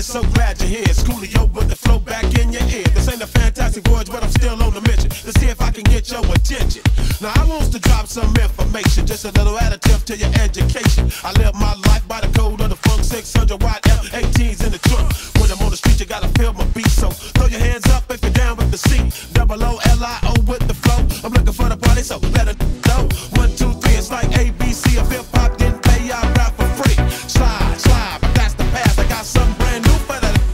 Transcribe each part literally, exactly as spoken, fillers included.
so glad you're here. It's Coolio with the flow back in your ear. This ain't a fantastic voyage, but I'm still on the mission to see if I can get your attention. Now I want to drop some information, just a little additive to your education. I live my life by the code of the funk, six hundred watt F eighteens in the trunk. When I'm on the street, you gotta feel my beat, so throw your hands up if you're down with the C. Double O L I O with the flow. I'm looking for the party, so let it know. One, two, three, it's like A B C of hip hop. Didn't pay, I rap for free. Slide, slide, but that's the past. I got something brand new for that.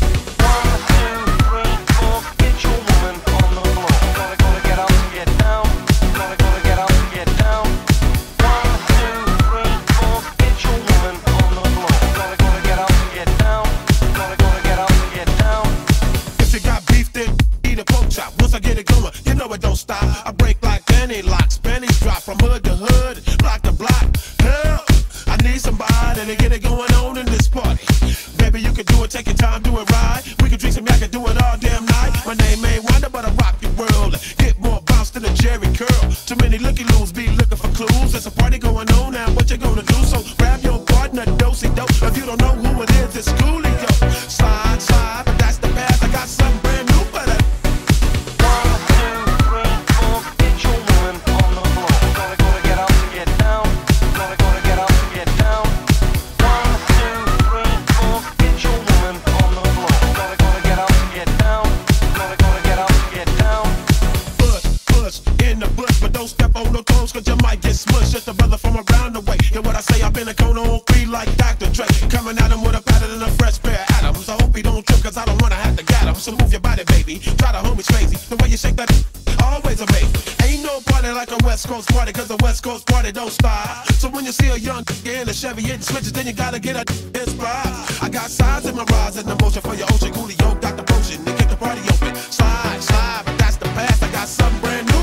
One, two, three, four, get your woman on the floor. Gotta, gotta get up and get down. Gotta, gotta get up and get down. One, two, three, four, get your woman on the floor. Gotta, gotta get up and get down. Gotta, gotta get up and get down. If you got beef, then eat a pork chop. Once I get it going, you know it don't stop. I break like penny locks, pennies drop from hood to hood, block to block. Help! I need somebody to get it going on in this party. Baby, you can do it, take your time, do it right. We can drink some yak and do it all damn night. My name ain't Wonder, but I rock your world. Get more bounce than a Jerry curl. Too many looky-loos be looking for clues. There's a party going on now, what you gonna do? So grab your partner, dosey-dope. If you don't know who it is, it's Coolio. Slide, slide, but that's the past. I got something brand new for that. One, two, three, four, get your woman on the floor. Gotta, gotta get up and get down. Gotta, gotta get up and get down. One, two, three, four, get your woman on the floor. Gotta, gotta get up and get down. Gotta, gotta get up and get down. Push, push, in the bush, but don't step on no toes, cause you might get smushed. Just a brother from around the way. And what I say, I've been a cone on three like Doctor Dre. Coming at him with a pattern and a fresh pair of atoms. I hope he don't trip, cause I don't wanna have to get him. So move your body, baby. Try the homies crazy. The way you shake that, always amazing. Ain't no party like a West Coast party, cause the West Coast party don't stop. So when you see a young in a Chevy hitting switches, then you gotta get a inspired. I got signs in my rise and emotion for your ocean. Coolio got the potion to get the party open. Slide, slide, but that's the past. I got something brand new.